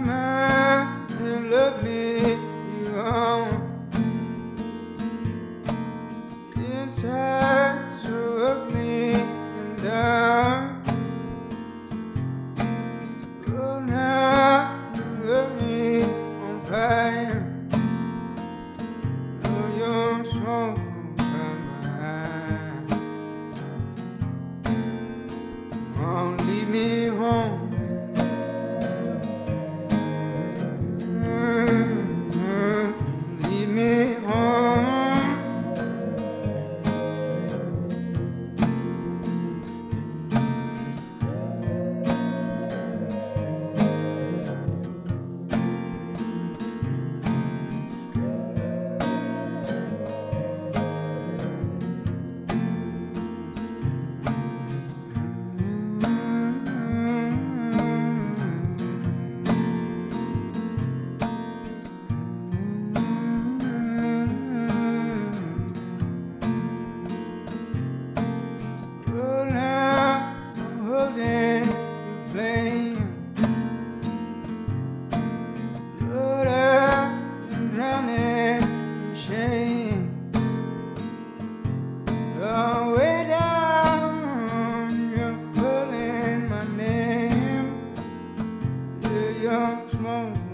mind, you love me, you own. Inside, so ugly and down. Oh, now you love me on fire. Oh, your smoke on my mind. Won't leave me home. Leave me home. Oh, now I'm holding you, playing. Lord, I'm drowning in shame. Oh, way down, you're calling my name. Yeah, you're smoke.